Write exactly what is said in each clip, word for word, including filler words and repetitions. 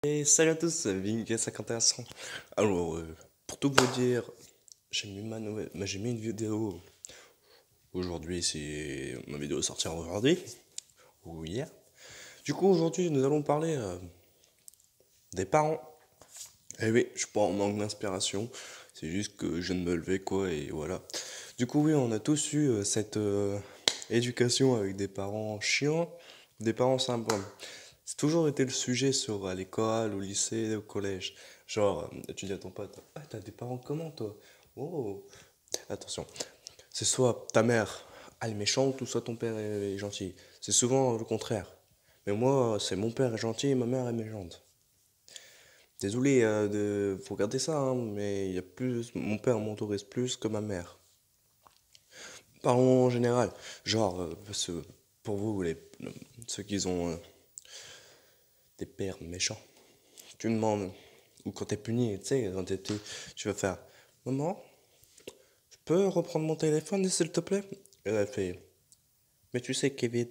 Et salut à tous, c'est Vinga cinquante et un cent. Alors, euh, pour tout vous dire, j'ai mis ma nouvelle, bah, j'ai mis une vidéo aujourd'hui, c'est ma vidéo sortira aujourd'hui ou hier. Du coup, aujourd'hui, nous allons parler euh, des parents. Eh oui, je suis pas en manque d'inspiration, c'est juste que je viens de me lever quoi et voilà. Du coup, oui, on a tous eu euh, cette euh, éducation avec des parents chiants, des parents sympas. C'est toujours été le sujet sur à l'école, au lycée, au collège. Genre, euh, tu dis à ton pote, ah, t'as des parents comment toi? Oh, attention. C'est soit ta mère, elle est méchante, ou soit ton père est gentil. C'est souvent le contraire. Mais moi, c'est mon père est gentil et ma mère est méchante. Désolé euh, de... Faut garder ça, hein, mais il y a plus... Mon père m'autorise plus que ma mère. Parlons en général. Genre, euh, parce que pour vous, les... ceux qui ont euh, des pères méchants. Tu demandes, ou quand t'es puni, tu sais, quand t'es petit, tu vas faire, maman, je peux reprendre mon téléphone, s'il te plaît? Et elle fait, mais tu sais, Kevin,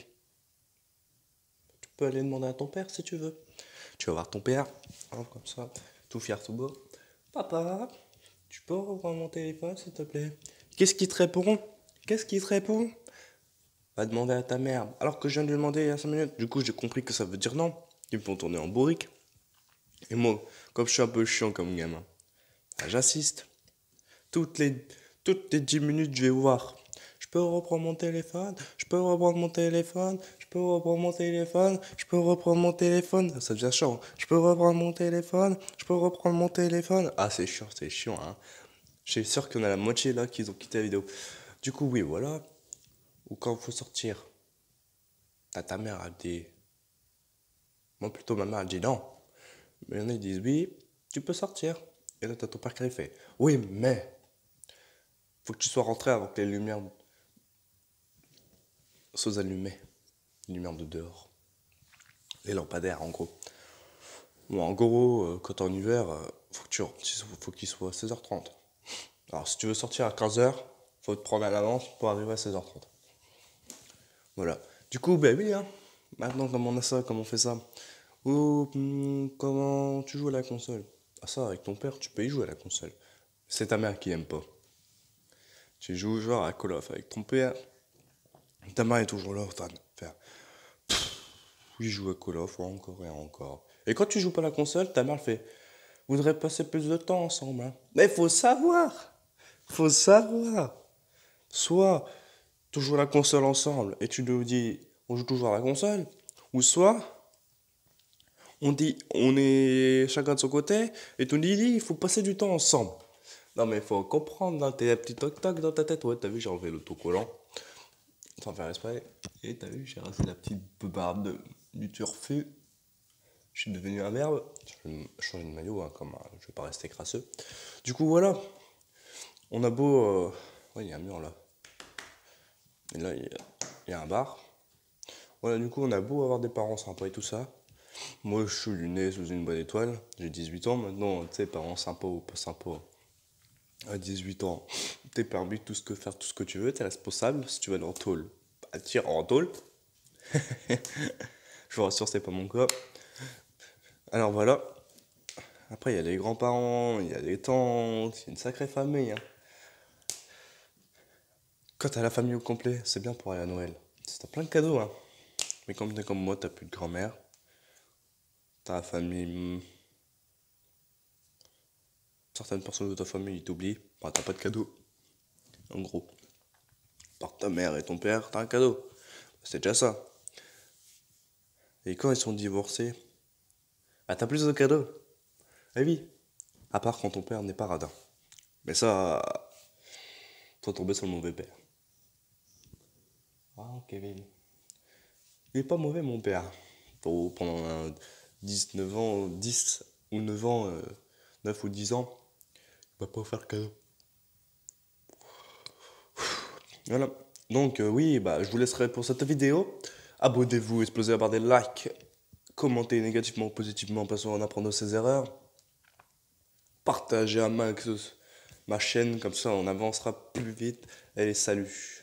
tu peux aller demander à ton père si tu veux. Tu vas voir ton père, hein, comme ça, tout fier, tout beau. Papa, tu peux reprendre mon téléphone, s'il te plaît? Qu'est-ce qui te répond? Qu'est-ce qui te répond? Va demander à ta mère. Alors que je viens de lui demander il y a cinq minutes. Du coup, j'ai compris que ça veut dire non. Ils vont tourner en bourrique. Et moi, comme je suis un peu chiant comme gamin, bah, j'assiste. Toutes les, toutes les dix minutes, je vais voir. Je peux reprendre mon téléphone, je peux reprendre mon téléphone, je peux reprendre mon téléphone, je peux reprendre mon téléphone. Ça devient chiant. Je peux reprendre mon téléphone, je peux reprendre mon téléphone. Ah, c'est chiant, c'est chiant, hein. Je suis sûr qu'il y en a la moitié là qui ont quitté la vidéo. Du coup, oui, voilà. Ou quand il faut sortir, t'as ta mère, elle dit. Moi, plutôt, ma mère, elle dit non. Mais il y en a, ils disent oui, tu peux sortir. Et là, t'as ton père qui fait oui, mais. Faut que tu sois rentré avant que les lumières soient allumées. Les lumières de dehors. Les lampadaires, en gros. Bon, en gros, euh, quand t'es en hiver, euh, faut que tu rentres, faut qu'il soit seize heures trente. Alors, si tu veux sortir à quinze heures, faut te prendre à l'avance pour arriver à seize heures trente. Voilà. Du coup, ben oui, hein. Maintenant, comment on a ça, comment on fait ça? Ou hmm, comment tu joues à la console? Ah, ça, avec ton père, tu peux y jouer à la console. C'est ta mère qui aime pas. Tu joues genre à Call of avec ton père, ta mère est toujours là en train de faire. Oui, je joue à Call of, encore et encore. Et quand tu joues pas à la console, ta mère fait. Voudrait passer plus de temps ensemble, hein. Mais faut savoir! Faut savoir! Soit tu joues à la console ensemble et tu nous dis on joue toujours à la console, ou soit on dit on est chacun de son côté et tu nous dis il faut passer du temps ensemble. Non mais faut comprendre, hein, t'es un petit toc-toc dans ta tête. Ouais, t'as vu, j'ai enlevé l'autocollant sans faire exprès. Et t'as vu, j'ai rasé la petite barbe de, du turfu. Je suis devenu un verbe. Je vais changer de maillot, hein, comme euh, je vais pas rester crasseux. Du coup, voilà. On a beau. Euh... Ouais, il y a un mur là. Et là, il y, a... y a un bar. Voilà, du coup, on a beau avoir des parents sympas et tout ça. Moi, je suis né sous une bonne étoile. J'ai dix-huit ans maintenant. Tu sais, parents sympas ou pas sympas. À dix-huit ans, t'es permis de tout ce que faire, tout ce que tu veux. T'es responsable. Si tu vas aller en tôle, bah, tire en tôle. Je vous rassure, c'est pas mon cas. Alors voilà. Après, il y a les grands-parents, il y a les tantes, c'est une sacrée famille, hein. Quand t'as la famille au complet, c'est bien pour aller à Noël. T'as plein de cadeaux, hein. Mais comme t'es comme moi, t'as plus de grand-mère. Ta famille. hmm, Certaines personnes de ta famille, ils t'oublient. Bah, t'as pas de cadeau. En gros. Par ta mère et ton père, t'as un cadeau. C'est déjà ça. Et quand ils sont divorcés, bah t'as plus de cadeaux. Eh oui. À part quand ton père n'est pas radin. Mais ça, faut tomber sur le mauvais père. Ah, Kevin. Il est pas mauvais, mon père. Pour, pendant un dix-neuf ans, dix ou neuf ans, euh, neuf ou dix ans, il va pas faire cadeau. Voilà. Donc, euh, oui, bah, je vous laisserai pour cette vidéo. Abonnez-vous, explosez la barre des likes. Commentez négativement ou positivement, passons en apprendre de ses erreurs. Partagez un max ma chaîne, comme ça on avancera plus vite. Allez, salut!